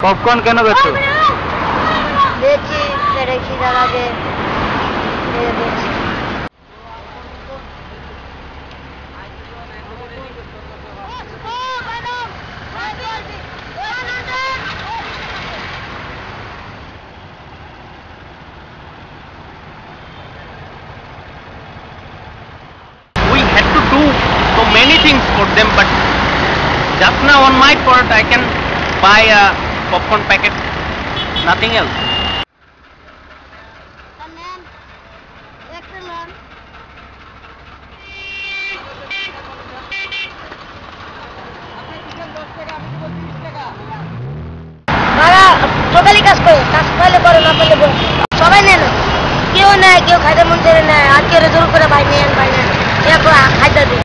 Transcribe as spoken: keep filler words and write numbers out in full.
Popcorn কেন বেচো? বেচি পেটে খিদা লাগে বেচি। We had to do so many things for them, but just now on my part I can buy a popcorn packet, nothing else. Totally কাজ করে, কাজ পাইলে করে, না পাইলে বলবে। সবাই নেয় না, কেউ নেয়, কেউ খাইতে মন ছেড়ে নেয়, আর কেউ জোর করে ভাই নেন ভাই নেন এরপর খাইতে দেয়।